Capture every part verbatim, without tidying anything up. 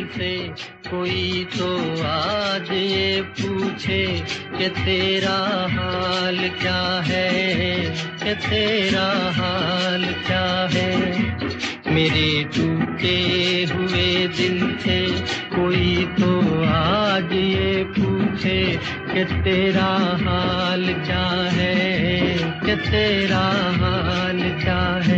से कोई तो आज ये पूछे कि तेरा हाल क्या है, कि तेरा हाल क्या है। मेरे टूटे हुए दिल से कोई तो आज ये पूछे कि तेरा हाल क्या है, कि तेरा हाल क्या है।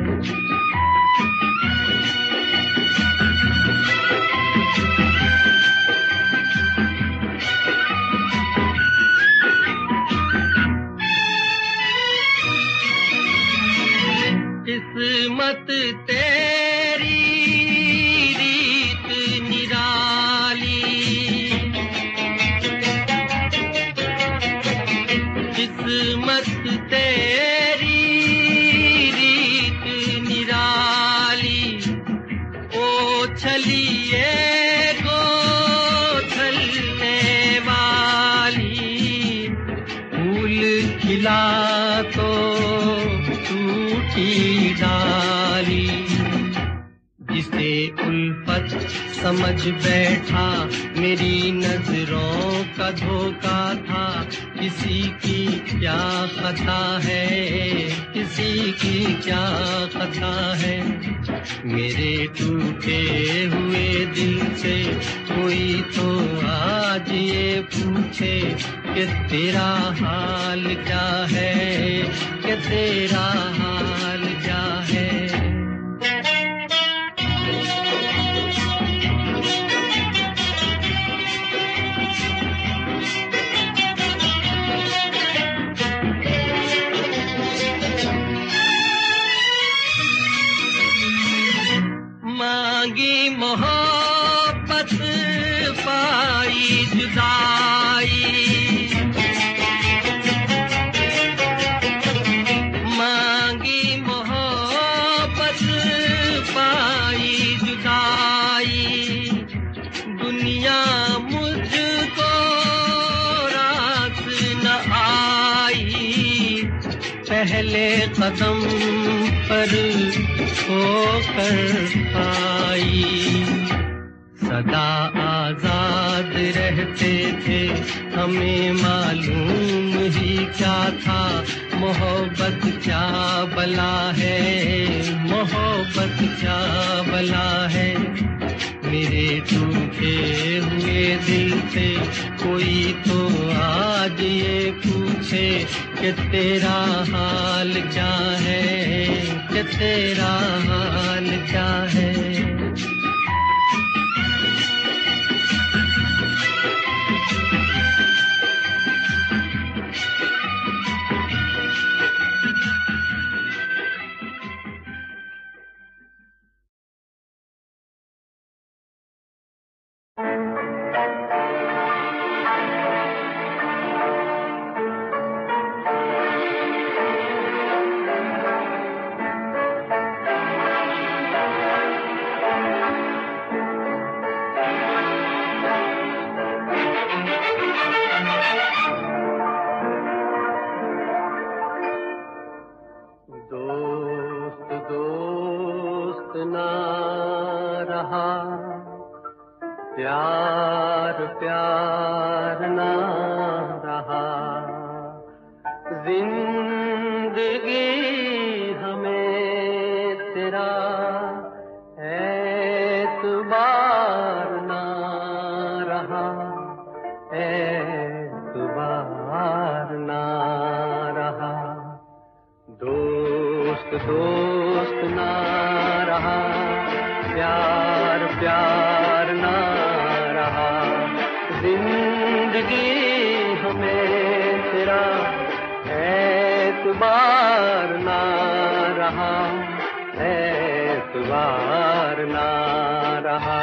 किस्मत तेरी रीत निराली, किस्मत तेरी रीत निराली। ओ छलिए को छलने वाली, फूल खिला तो टूटी डाली। जिसे उल्फत समझ बैठा मेरी नजरों का धोखा था। किसी की क्या खता है, किसी की क्या खता है। मेरे टूटे हुए दिल से कोई तो आज ये पूछे कि तेरा हाल क्या है, कि तेरा हाल क्या है। मांगी मोहब्बत पाई जुदाई, मांगी मोहब्बत पाई जुदाई। दुनिया मुझको रास न आई, पहले कदम पर होकर आई। सदा आजाद रहते थे हमें मालूम ही क्या था। मोहब्बत क्या बला है, मोहब्बत क्या बला है। मेरे टूटे हुए दिल से कोई तो आज ये पूछे कि तेरा हाल क्या है, कि तेरा हाल क्या है। प्यार प्यार ना रहा, जिंदगी हमें तेरा एतबार ना रहा, एतबार ना रहा। दोस्त दोस्त ना रहा, प्यार प्यार ना रहा, जिंदगी हमें तेरा एतबार ना रहा, एतबार ना रहा।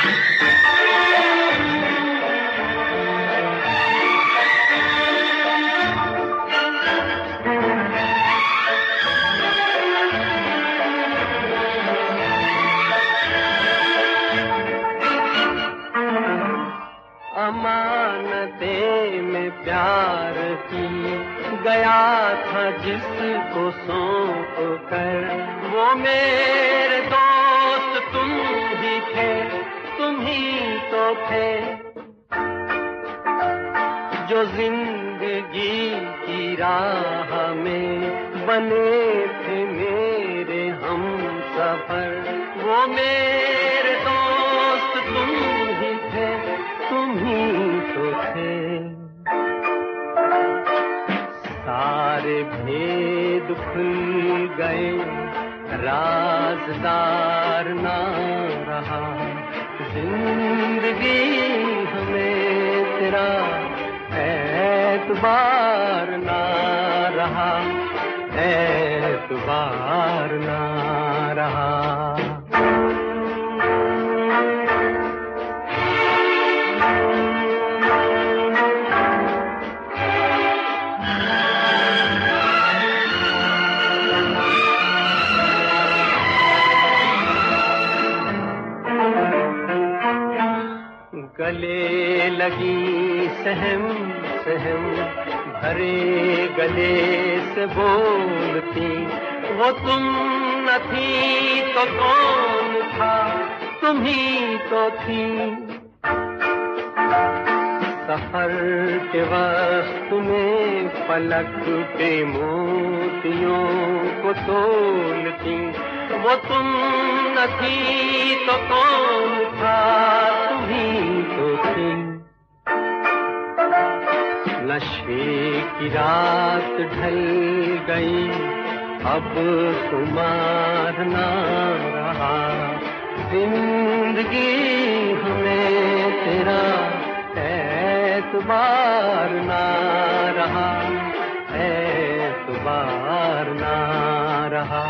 अमानते में प्यार की गया था जिसको सौंप कर, वो मेरे दोस्त तुम ही थे, तुम ही थे जो जिंदगी की राह में बने थे मेरे हम सफर, वो मेरे दोस्त तुम ही थे, तुम ही तो थे। सारे भेद खुल गए, राज़दार ना रहा, जिंदगी हमें तेरा एतबार ना रहा, एतबार ना रहा। गले लगी सहम सहम भरे गले से बोलती, वो तुम न थी तो कौन था, तुम ही तो थी। सफर के वक्त में पलक के मोतियों को तोलती, वो तुम न थी तो कौन था, तुम ही तो थी। नशे की रात ढल गई, अब खुमार ना रहा, जिंदगी हमें तेरा एतबार ना रहा, एतबार ना रहा।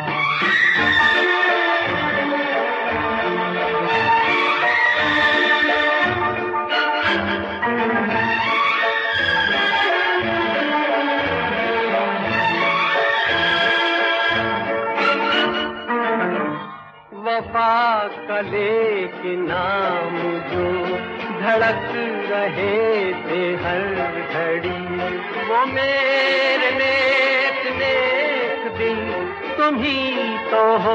वफा का लेके नाम जो धड़क रहे थे हर घड़ी, वो मेरे नेक नेक दिल तुम ही तो हो,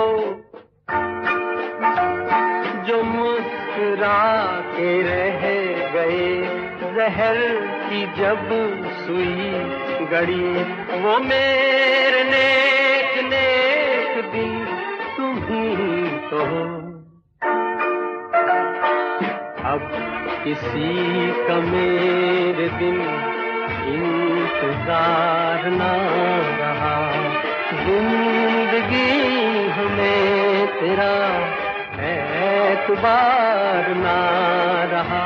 जो मुस्कुरा के रह गए जहर की जब सुई गड़ी, वो मेरे नेक नेक दिल तुम ही तो हो। अब किसी का मेरे दिन इंतजार ना रहा, जिंदगी हमें तेरा एतबार ना रहा,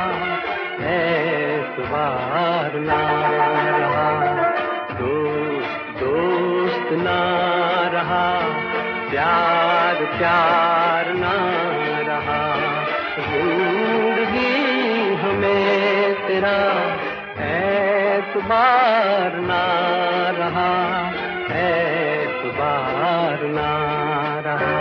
एतबार ना रहा। दोस्त दोस्त ना रहा, प्यार प्यार ना रहा, जिंदगी हमें तेरा एतबार ना रहा, एतबार ना रहा।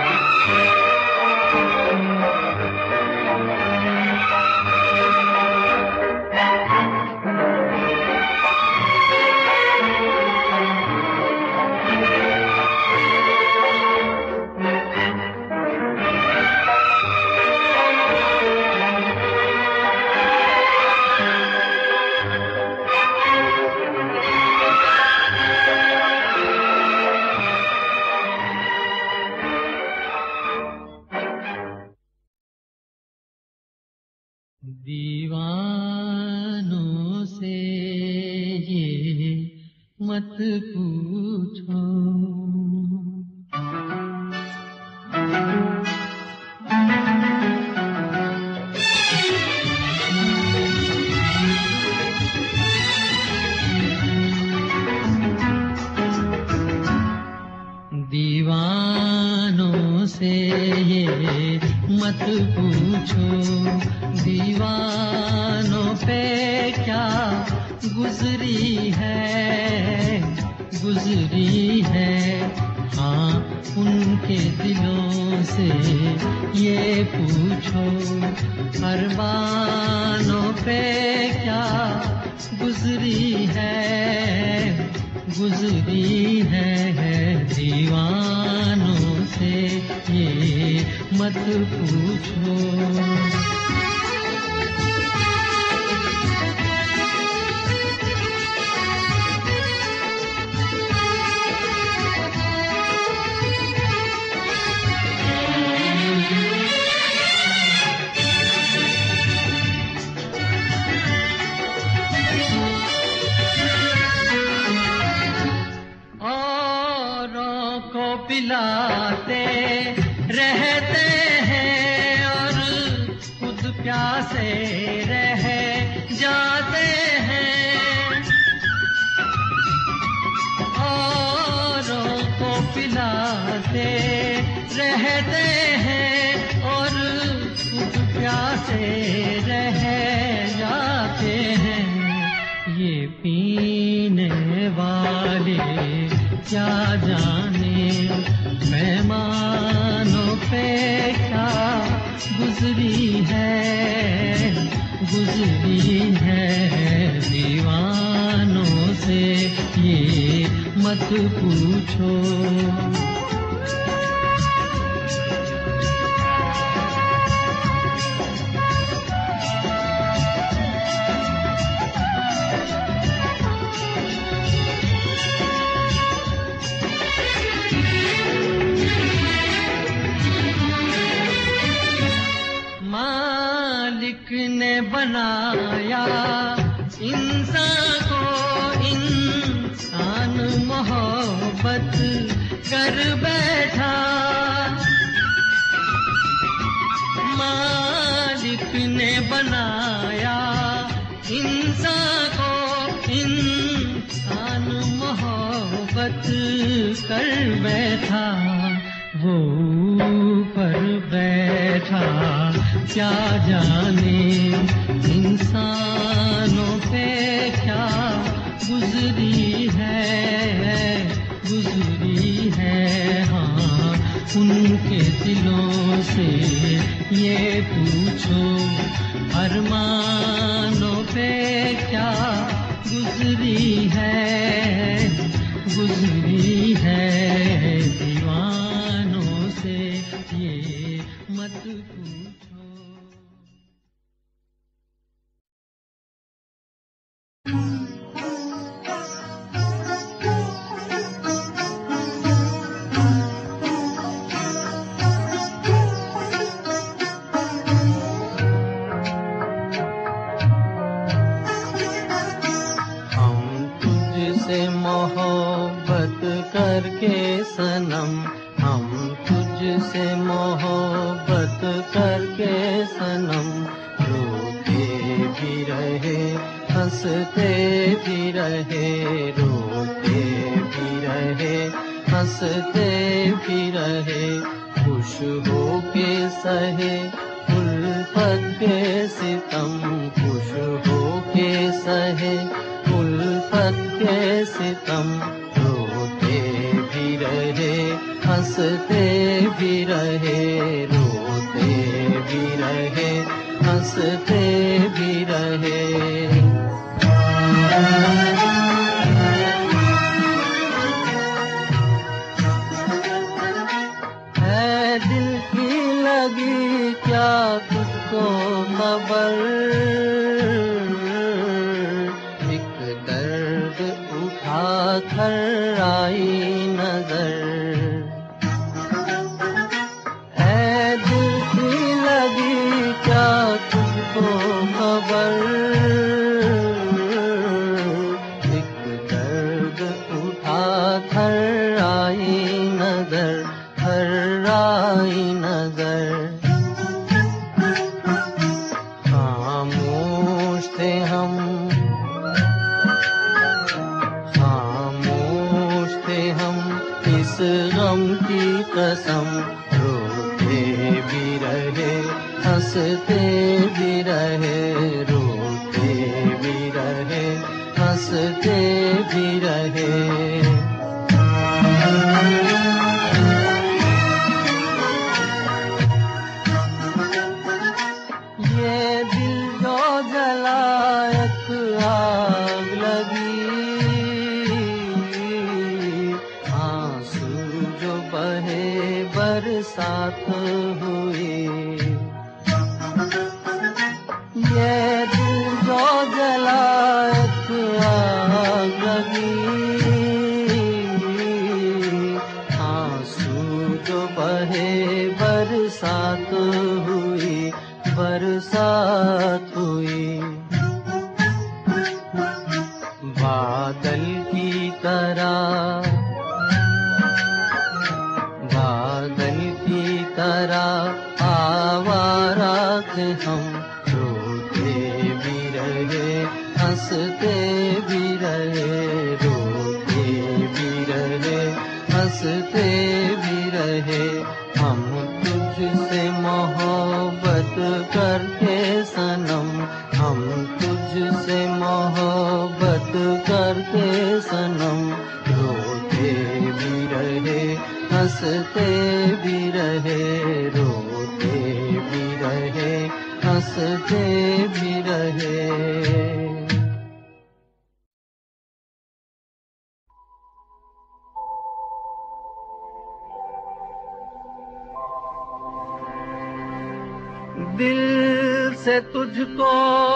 दीवानों से ये मत पूछो, दीवानों से ये मत पूछो, दीवानों पे क्या गुजरी है, गुजरी है। हाँ, उनके दिलों से ये पूछो, अरमानों पे क्या गुजरी है, गुजरी है। दीवानों से ये मत पूछो। पिलाते रहते हैं और खुद प्यासे रह जाते हैं। औरों को पिलाते रहते हैं और खुद प्यासे रह जाते हैं। ये पीने वाले क्या जाने मेहमानों पे क्या गुजरी है, गुजरी है। दीवानों से ये मत पूछो। मालिक ने बनाया इंसान को, इंसान मोहब्बत कर बैठा। मालिक ने बनाया इंसान को, इंसान मोहब्बत कर बैठा। वो ऊपर बैठा क्या जाने इंसानों पे क्या गुजरी है, गुजरी है। हाँ, उनके दिलों से ये पूछो, अरमानों पे क्या गुजरी है, गुजरी है। दीवानों से ये मत पूछो। मोहब्बत करके सनम, हम तुझसे मोहब्बत करके सनम, रोते भी रहे हंसते भी रहे, रोते भी रहे हंसते भी रहे। खुश हो के सहे उल्फत के सितम, खुश हो के सहे उल्फत के सितम, रोते भी रहे हंसते भी रहे, रोते भी रहे हंसते भी रहे। है दिल की लगी क्या तुझको खबर, कर आई नजर। ऐ दिल की लगी क्या तुझको खबर, एक दर्द उठा कर आई नजर, कर आई नजर। खामोश थे हम, इस गम की कसम, रोते भी रहे हंसते भी रहे, रोते भी रहे हंसते भी रहे। ये दिल जो जला एक आग लगी, बरसात हुई। ये दिल जो जला एक आग लगी, आंसू जो बहे बरसात हुई, बरसात हुई। बादल की तरह हम रोते भी रहे हंसते भी रहे, रोते भी रहे हंसते भी रहे। हम तुझसे मोहब्बत करके सनम, हम तुझसे मोहब्बत करके सनम, रोते भी रहे हंसते भी रहे, रोते भी रहे हंसते भी रहे। दिल से तुझको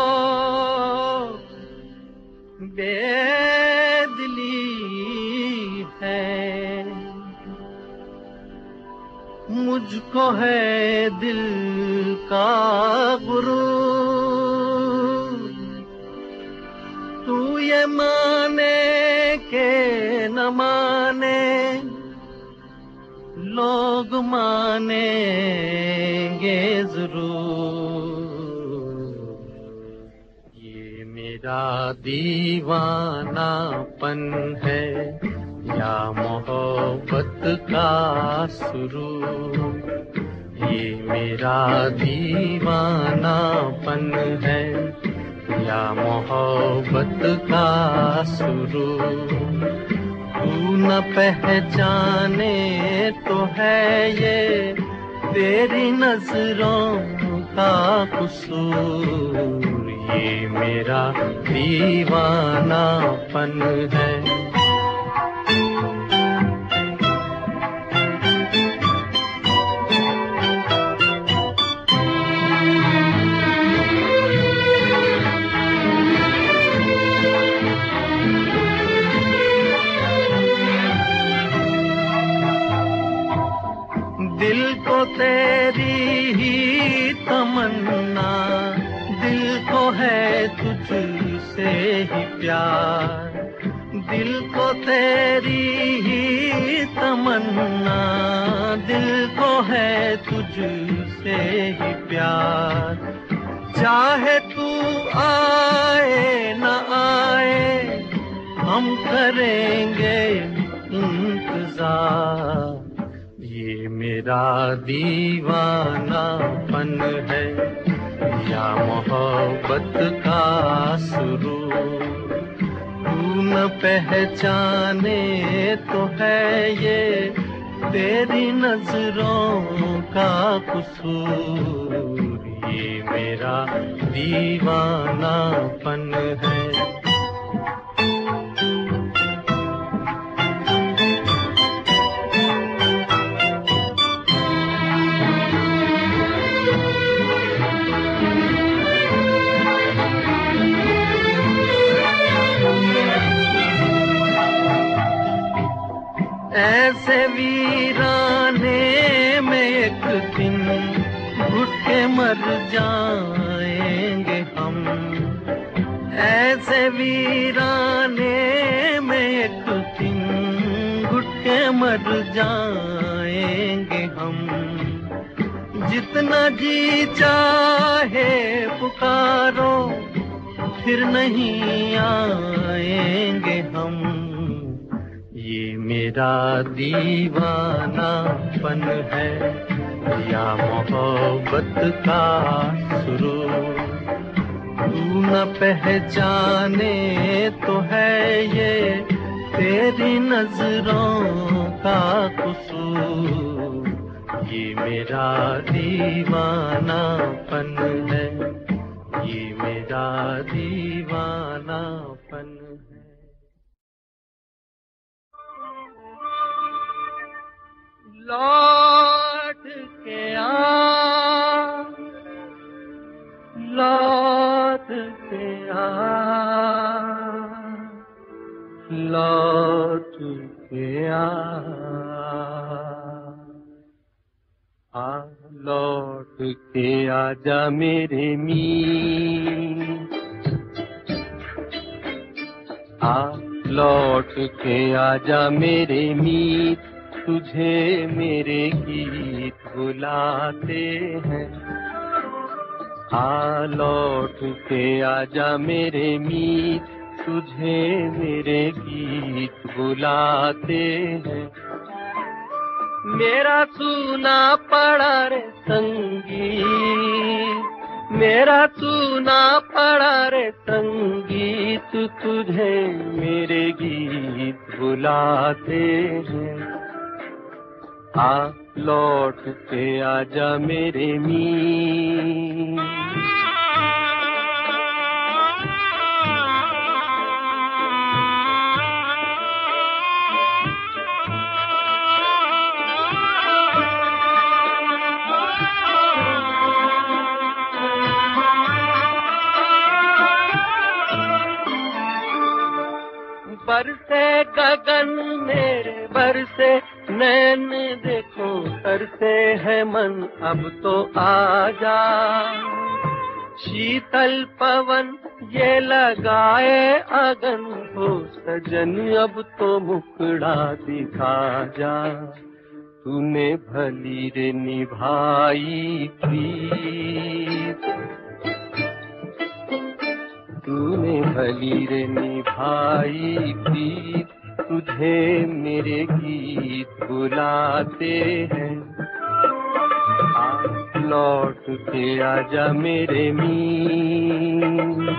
बेदिली है, मुझको है दिल का गुरूर। तू ये माने के न माने, लोग मानेंगे जरूर। ये मेरा दीवानापन है या मोहब्बत का सुरूर, ये मेरा दीवानापन है या मोहब्बत का सुरूर। तू न पहचाने तो है ये तेरी नजरों का कसूर, ये मेरा दीवानापन है। दिल को तेरी ही तमन्ना, दिल को है तुझसे ही प्यार। दिल को तेरी ही तमन्ना, दिल को है तुझसे ही प्यार। चाहे तू आए न आए, हम करेंगे इंतजार। ये मेरा दीवानापन है या मोहब्बत का सुरूर। तू न पहचाने तो है ये तेरी नजरों का कसूर, ये मेरा दीवानापन है। ऐसे वीराने में एक दिन घुट के मर जाएंगे हम, ऐसे वीराने में एक दिन घुट के मर जाएंगे हम। जितना जी चाहे पुकारो, फिर नहीं आएंगे हम। ये मेरा दीवानापन है या मोहब्बत का सुरूर। तू न पहचाने तो है ये तेरी नजरों का कसूर, ये मेरा दीवानापन है, ये मेरा दीवानापन है। लौट के आ, लौट के आ, लौट के आ, आ लौट के आजा मेरे मीत, आ लौट के आजा मेरे मीत, तुझे मेरे गीत बुलाते हैं। आ लौट के आजा मेरे मीत, तुझे मेरे गीत बुलाते हैं। मेरा सुना पड़ा रे संगीत, मेरा सुना पड़ा रे संगीत, तुझे मेरे गीत बुलाते हैं। आ लौट के आजा मेरे मीत। बरसे गगन मेरे बरसे नैन, देखो तरसे है मन अब तो आजा। शीतल पवन ये लगाए अगन, हो सजन अब तो मुखड़ा दिखा जा। तूने भली रे निभाई प्रीत, तूने भली रे निभाई प्रीत, तुझे मेरे गीत बुलाते हैं। आ लौट के आजा मेरे मीत।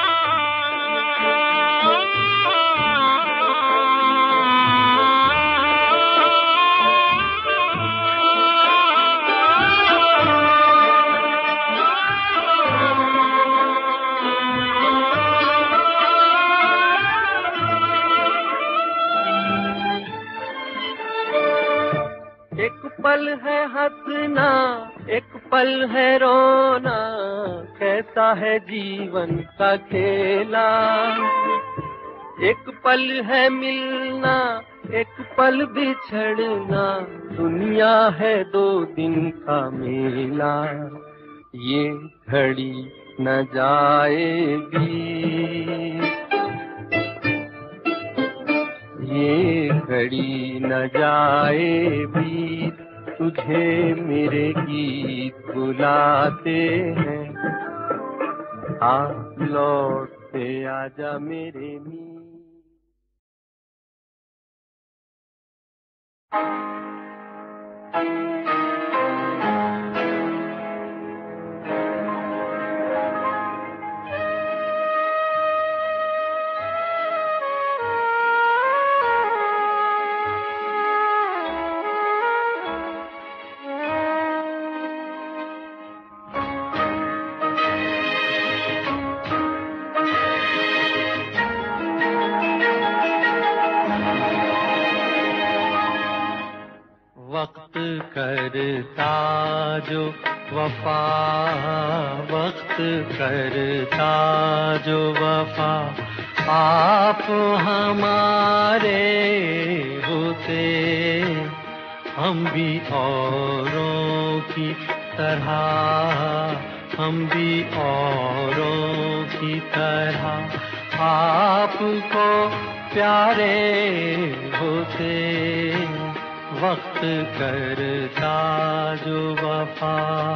एक पल है हंसना, एक पल है रोना, कैसा है जीवन का खेला। एक पल है मिलना, एक पल बिछड़ना, दुनिया है दो दिन का मेला। ये घड़ी न जाएगी, ये घड़ी न जाए बीत, तुझे मेरे गीत बुलाते हैं। आ लौट के आजा मेरे मीत। वक्त करता जो वफा, वक्त करता जो वफा, आप हमारे होते, हम भी औरों की तरह, हम भी औरों की तरह आपको प्यारे होते। वक्त करता जो वफा।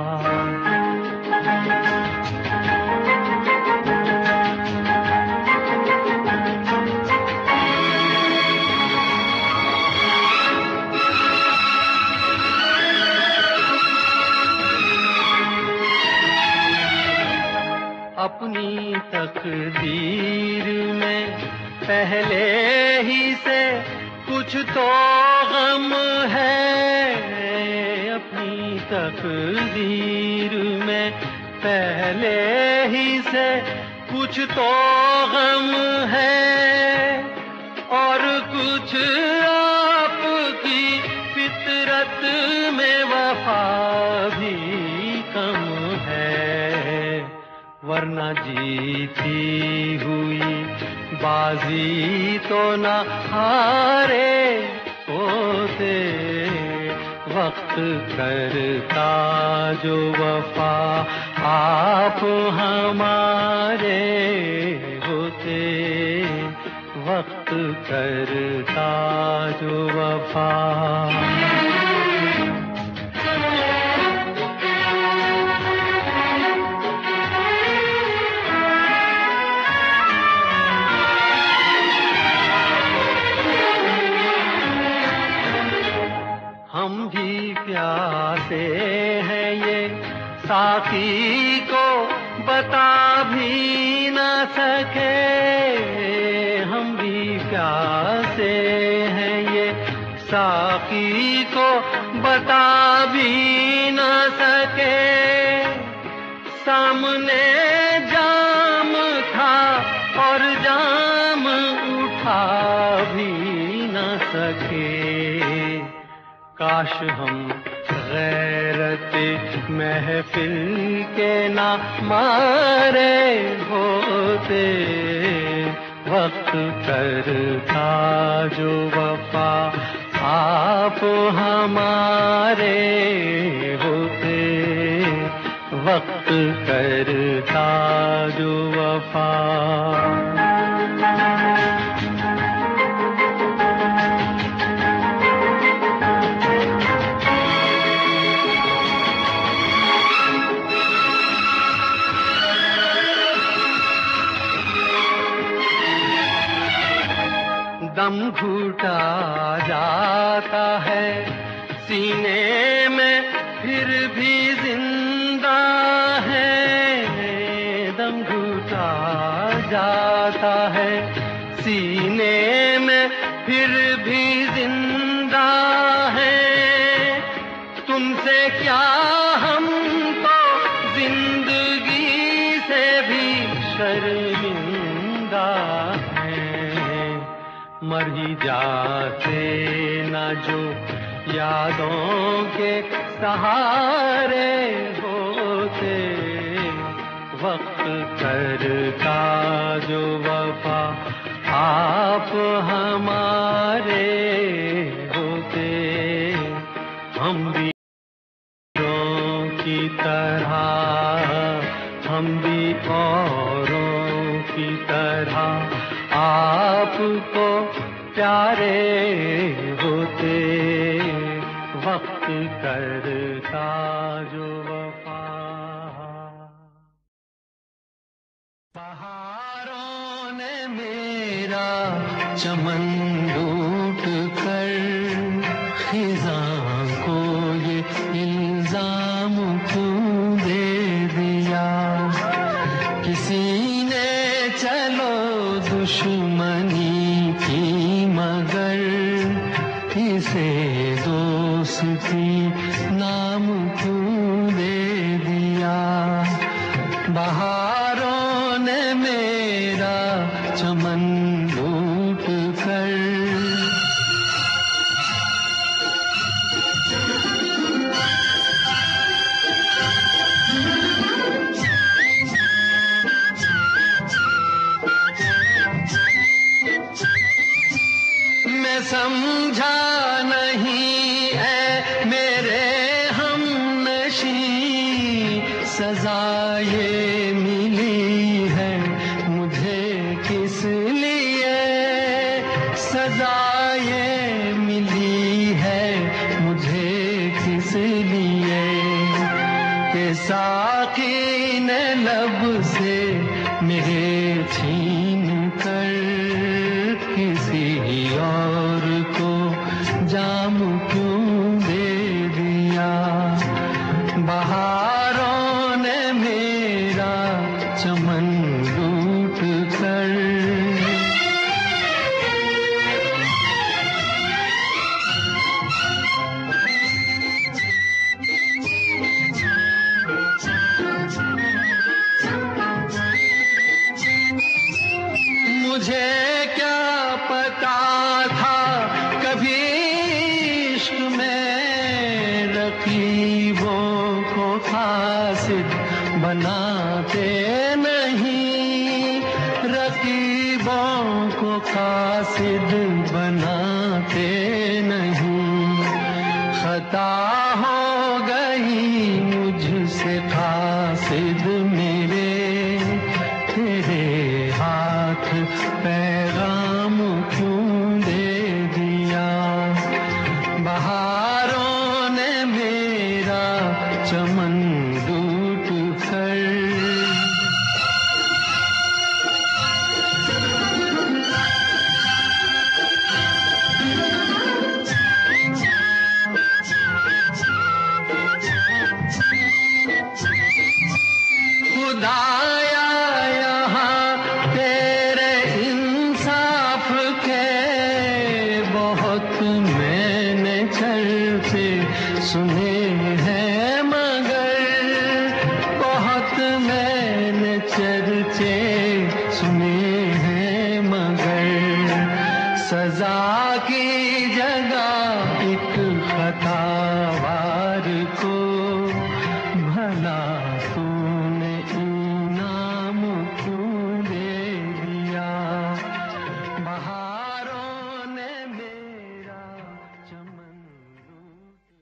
अपनी तकदीर में पहले ही से कुछ तो गम है, अपनी तकदीर में पहले ही से कुछ तो गम है, और कुछ आपकी फितरत में वफा भी कम है। वरना जीती हुई बाजी तो न हारे होते। वक्त करता जो वफा आप हमारे होते। वक्त करता जो वफा। बता भी न सके, हम भी प्यासे हैं ये साकी को बता भी न सके। सामने जाम था और जाम उठा भी न सके। काश हम गैरते महफिल के ना मारे होते, वक्त करता जो वफा आप हमारे होते, वक्त करता जो वफा। दम घुटा जाता है सीने में फिर भी जिंदा है, दम घुटा जाता है सीने में फिर भी जिंदा है। तुमसे क्या हम तो जिंदगी से भी शर्मिंदा हैं, मर ही जाते न जो यादों के सहारे होते, वक्त करता जो वफा आप हमारे होते, हम भी औरों की तरह, हम भी औरों की तरह आपको प्यारे होते, वक्त करता जो वफा। बहारों ने मेरा चमन लूट कर खिज़ां को ये इल्जाम क्यों दे दिया। किसी ने चलो दुश्मनी की मगर इसे दोस्ती नाम क्यों दे दिया। बहारों ने मेरा चमन लूट कर मैं समझा नहीं है मेरे हमनशी, सजा ये मिली है मुझे किस लिए। सजा ये मिली है मुझे किस लिए कि साकी ने लब से मेरे छीन कर किसी और को जाम क्यों दे दिया। बहारों ने मेरा चमन लूट कर मुझे क्या पता था कभी इश्क में रकीबों को फासिद बनाते नहीं, रकीबों को फासिद बनाते नहीं। खता हो गई मुझसे फासिद मेरे, तेरे हाथ पैगाम क्यों दे दिया। बहारों ने मेरा चमन लूट कर आया यहाँ तेरे इंसाफ के, बहुत मैंने चर्चे सुने हैं मगर, बहुत मैंने चर्चे सुने हैं मगर, सजा की जगह एक खतावार को भला तूने इनाम क्यों दे दिया। बहारों ने मेरा चमन लूट।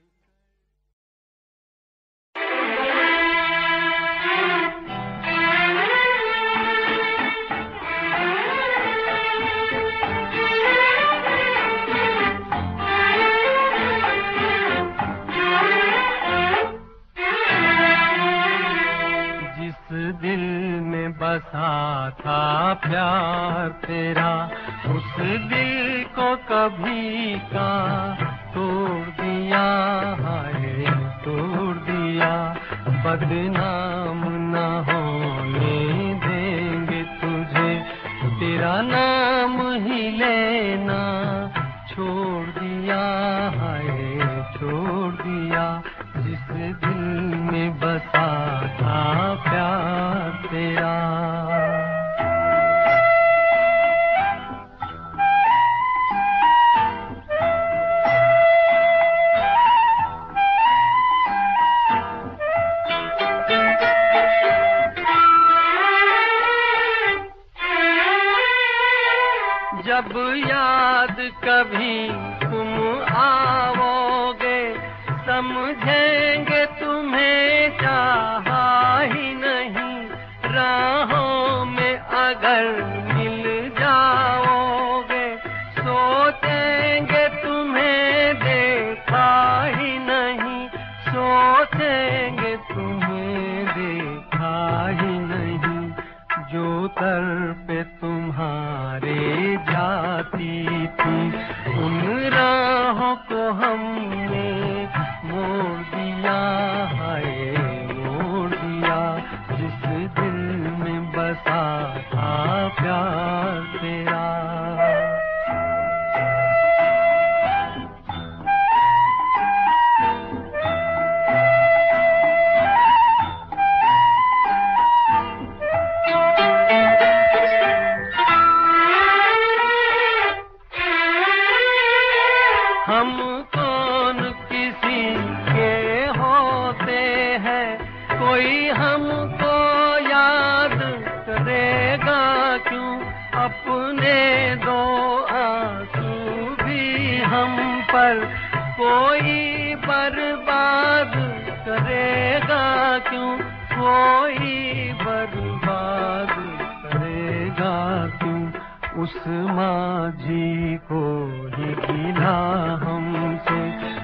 जिस दिल में बसा था प्यार तेरा, उस दिल को कभी का तोड़ दिया, हाय तोड़ दिया। बदनाम न होने देंगे तुझे, तेरा नाम ही लेना छोड़ दिया, हाय छोड़ दिया। जिस दिल में बसा था प्यार तेरा। जब याद कभी तुम आओगे, समझेंगे तुम्हें चाहा ही नहीं। राहों में अगर मिल जाओगे, सोचेंगे तुम्हें देखा ही नहीं, सोचेंगे तुम्हें देखा ही नहीं। जो तरफ़े तुम्हारे जाती थी, उन राहों को हमने मोड़ दिया, हाय मोड़ दिया। जिस दिल में बसा था प्यार तेरा। हम कौन किसी के होते हैं, कोई हमको याद करेगा क्यों। अपने दो आंसू भी हम पर कोई बर्बाद करेगा क्यों, कोई बर्बाद करेगा क्यों। उस माझी को ही गिला हमसे,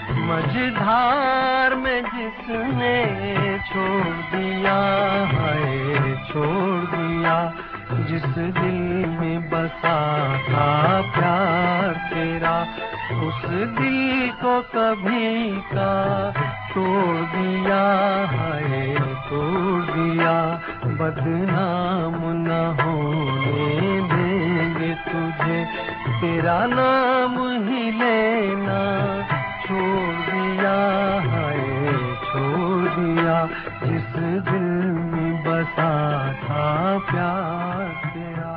मझधार में जिसने छोड़ दिया, हाय छोड़ दिया। जिस दिल में बसा था प्यार तेरा, उस दिल को कभी का तोड़ दिया, हाय तोड़ दिया। बदनाम न होने देंगे तुझे, तेरा नाम ही लेना छोड़ दिया, हाय छोड़ दिया। जिस दिल में बसा था प्यार तेरा।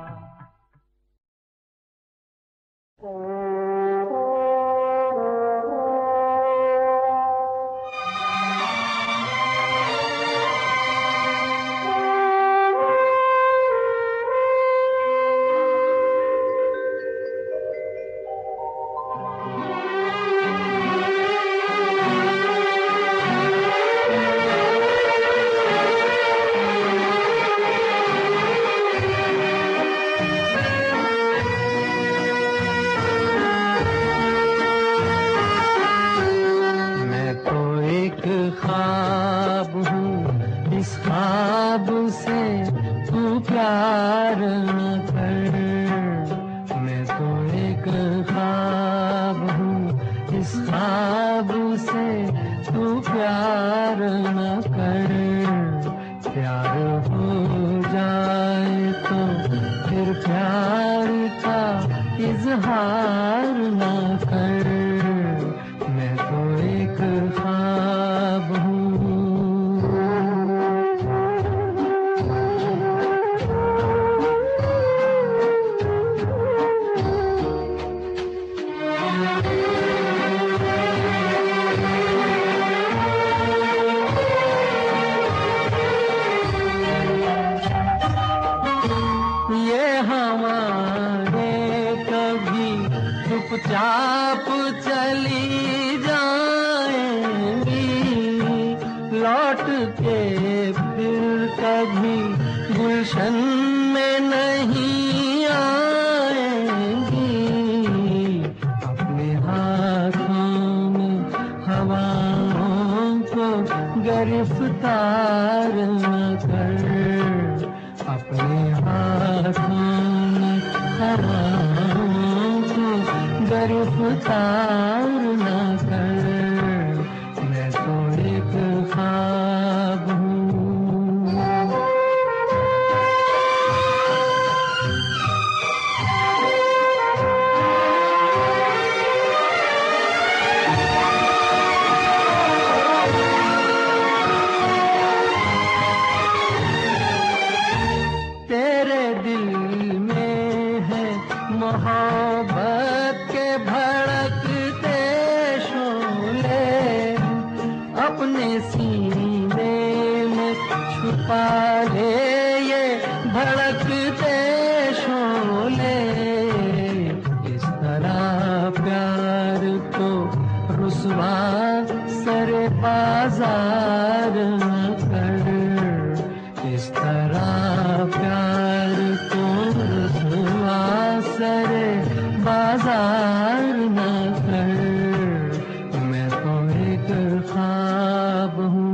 ख्वाब हूँ, इस ख्वाब से तू प्यार न कर। मैं तो एक ख्वाब हूँ, इस ख्वाब से तू प्यार न कर। प्यार हो इजहार ना कर, मैं तो एक ख्वाब हूँ। ये हमारे कभी चुपचाप चली जाएंगी, लौट के फिर कभी गुलशन में नहीं आएंगी। अपने हाथों में हवाओं को गिरफ्तार न कर, अपने हाथों में हवाओं को गिरफ्तार न कर, मैं तो एक ख्वाब हूँ। तेरे दिल में है मोहब्बत के भड़कते शोले, अपने सीने में छुपा ले ये भड़कते शोले। इस तरह प्यार को रुसवा सरे बाजार न कर, इस तरह प्यार को रुसवा सरे बाजार न कर, मैं तो एक ख्वाब हूँ।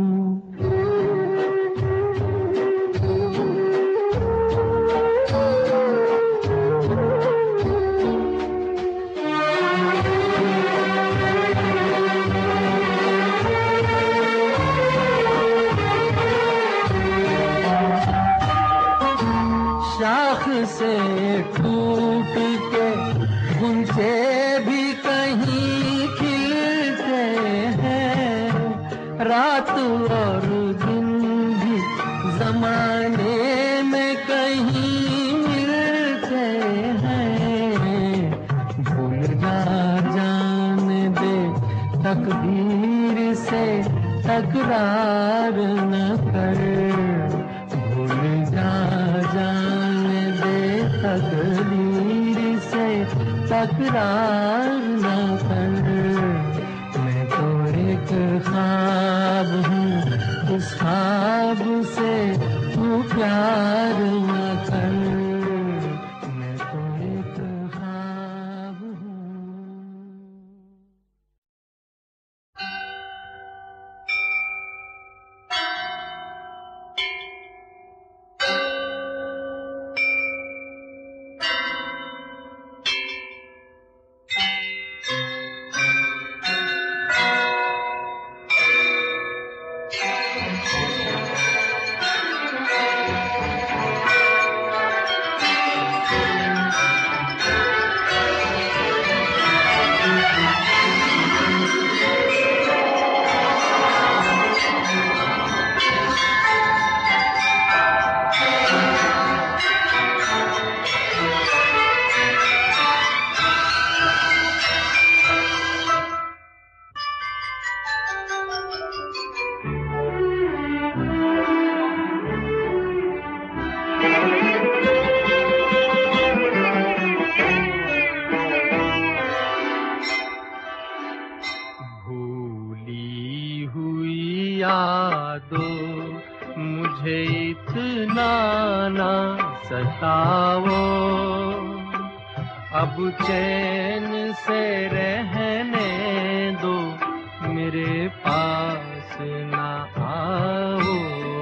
शाख से टूट के गुंजे भी कहीं खिलते हैं, रात और दिन भी जमाने में कहीं मिलते हैं। भूल जा जाने दे तकदीर से तकरार न कर, भूल जा जाने दे तकदीर से तकरार न कर, मैं तो एक ख्वाब हूँ, उस ख्वाब से तू प्यार न कर, मैं तो एक ख्वाब हूँ। यादों मुझे इतना ना सताओ, अब चैन से रहने दो, मेरे पास ना आओ।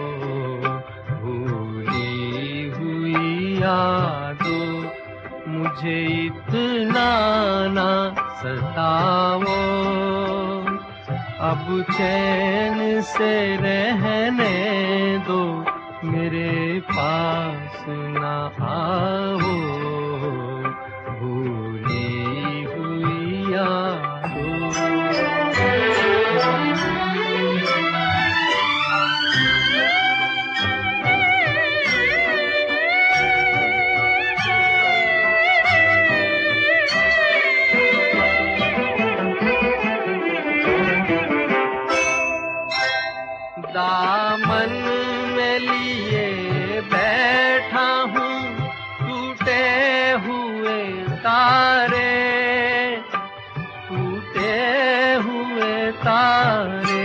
भूली हुई यादों मुझे इतना ना सताओ, अब चैन से रहने दो, मेरे पास ना आओ। भूल दामन में लिए बैठा हूँ टूटे हुए तारे, टूटे हुए तारे।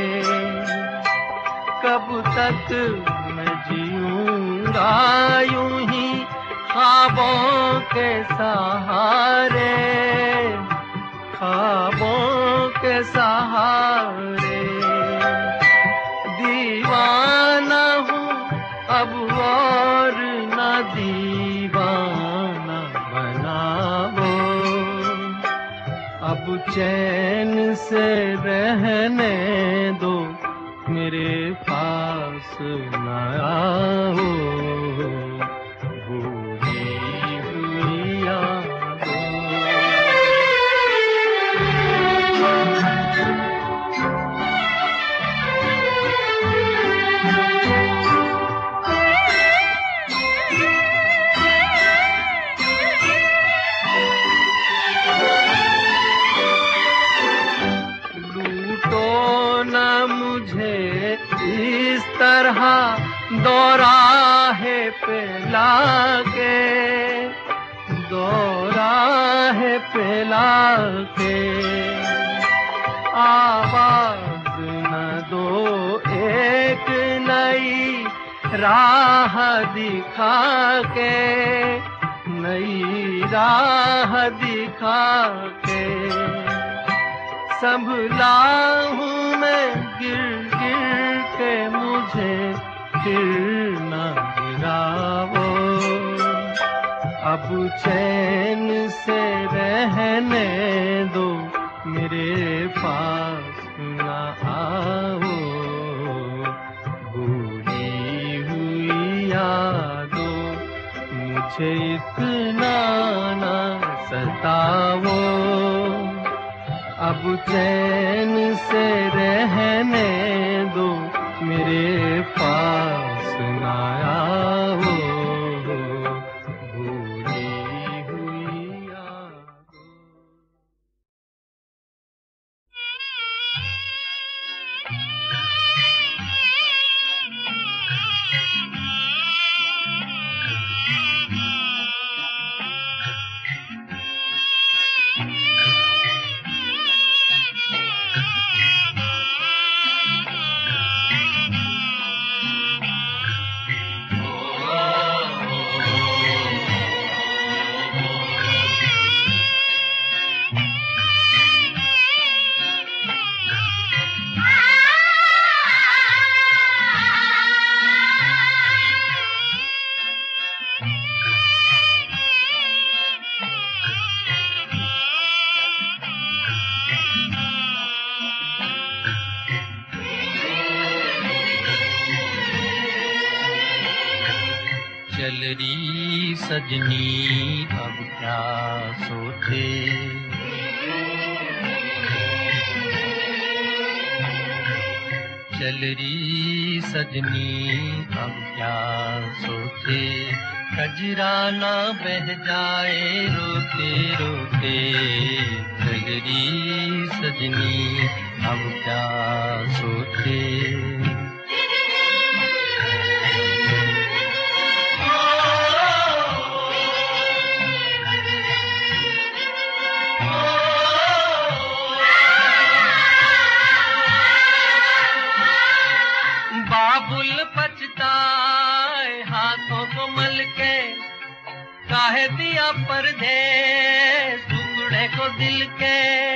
कब तक मैं जीऊंगा यूं ही ख्वाबों के सहारे, ख्वाबों के सहारे। दीवाना हूँ अब और न दीवाना बनाओ, अब चैन से रहने दो, मेरे पास न आओ। भूली हुई यादों, इस तरह दौराहे पे लाके, दौराहे पे लाके। आवाज न दो एक नई राह दिखा के, नई राह दिखा के। संभला हूँ मैं गिर गिर के, मुझे गिर न गिराओ। अब चैन से रहने दो, मेरे पास न आओ। भूली हुई यादों, मुझे इतना न सताओ। अब चैन से रहने दो, मेरे पास न आओ। भूली हुई यादों। चल रही सजनी अब क्या सोचे, चल रही सजनी अब क्या सोचे। कजरा ना बह जाए रोते रोते, चल रही सजनी अब क्या सोचे। बाबुल पछताए हाथों को मल के, काहे दिया परदेस टुकड़े को दिल के।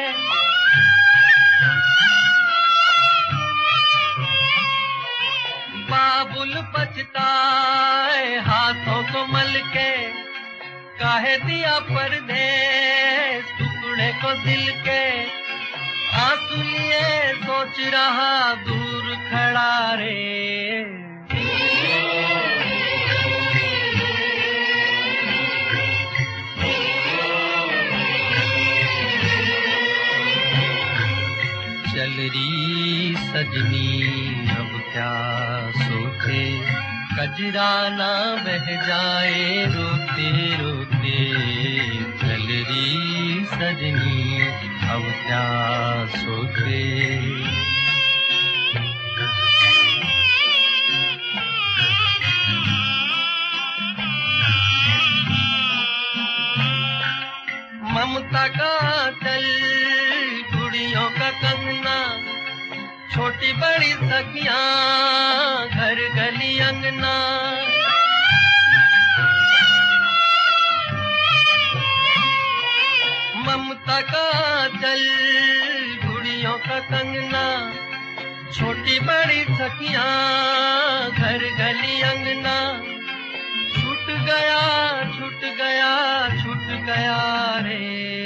बाबुल पछताए हाथों को मल के, काहे दिया परदेस टुकड़े को दिल के। आंसू लिए सोच रहा दूर खड़ा रे, चल सजनी अब क्या सोचे, कजरा ना बह जाए रोते रोते। चल री सजनी अब क्या सोचे। ममता का चल गुड़ियों का कंगना, छोटी बड़ी सखियां घर गली अंगना। ममता का चल गुड़ियों का कंगना, छोटी बड़ी सखियां घर गली अंगना। छूट गया छूट गया छूट गया रे।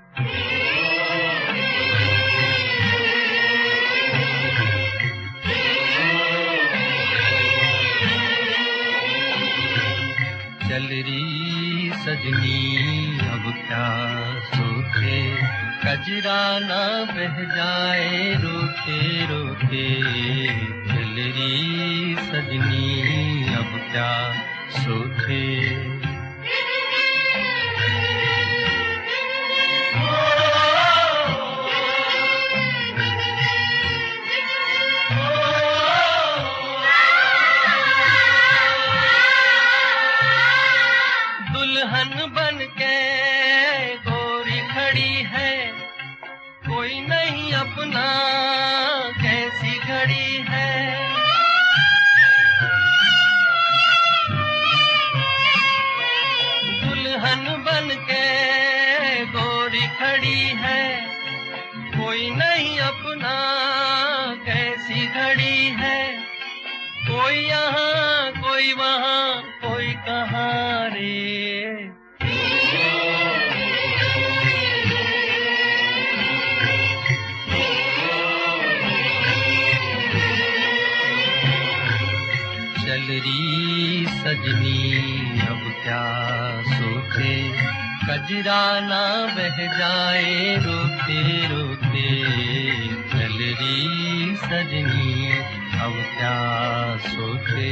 चल री सजनी अब क्या सोचे, कजरा ना बह जाए रोते रोते। चल री सजनी अब क्या सोचे। दुल्हन बन के गोरी खड़ी है, कोई नहीं अपना कैसी घड़ी है। दुल्हन बन के गोरी खड़ी है, कोई नहीं अपना कैसी घड़ी है। कोई यहाँ कोई वहाँ कोई कहाँ रे। चल री सजनी अब क्या सोचे, कजरा ना बह जाए रोते रोते। चल री सजनी अब क्या सोचे।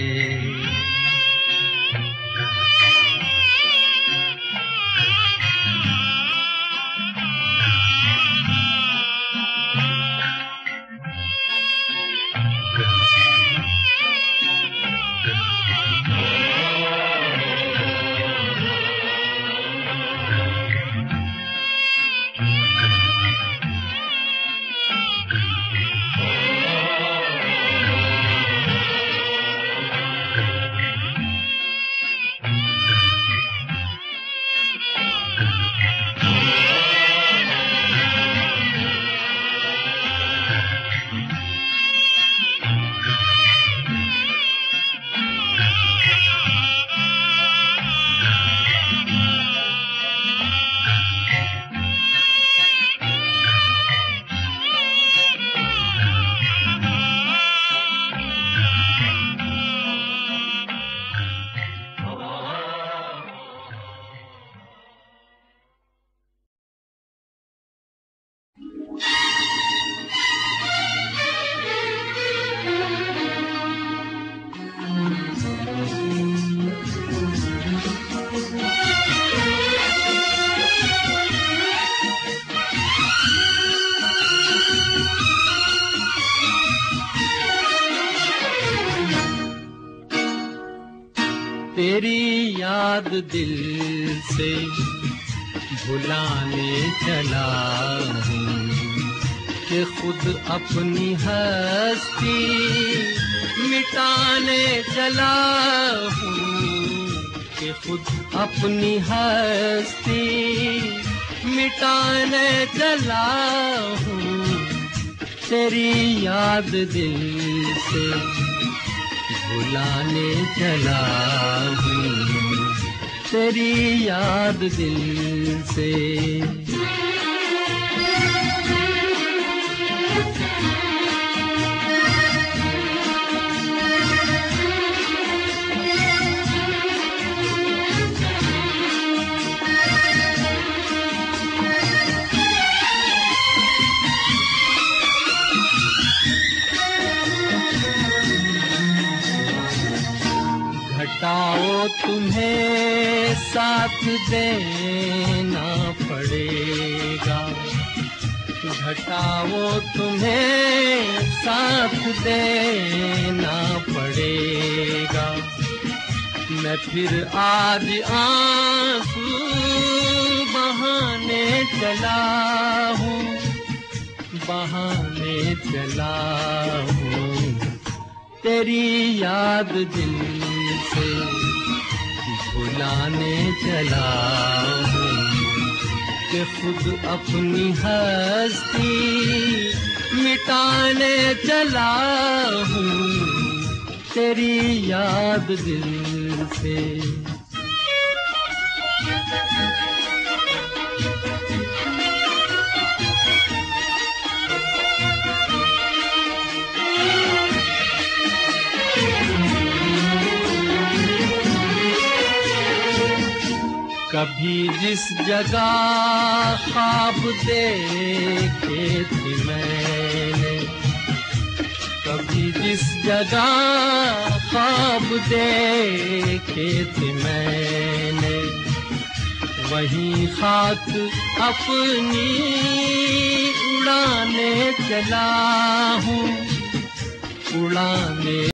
तेरी याद दिल से भुलाने चला हूँ कि खुद अपनी हस्ती मिटाने चला हूँ कि खुद अपनी हस्ती मिटाने चला हूँ। तेरी याद दिल से भुलाने चला हूँ, तेरी याद दिल से। तुम्हें साथ देना पड़ेगा, घटाओ तुम्हें साथ देना पड़ेगा। मैं फिर आज आंसू बहाने चला हूँ, बहाने चला हूँ। तेरी याद दिल से भुलाने चला हूँ कि खुद अपनी हस्ती मिटाने चला हूँ। तेरी याद दिल से। कभी जिस जगह ख्वाब देखे थे मैंने, कभी जिस जगह ख्वाब देखे थे मैंने, वहीं खाक अपनी उड़ाने चला हूँ, उड़ाने